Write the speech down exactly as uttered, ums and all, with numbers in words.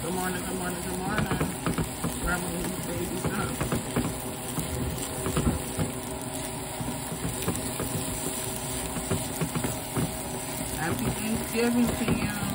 Good morning, good morning, good morning. Grandma and these babies up. Happy Thanksgiving to you.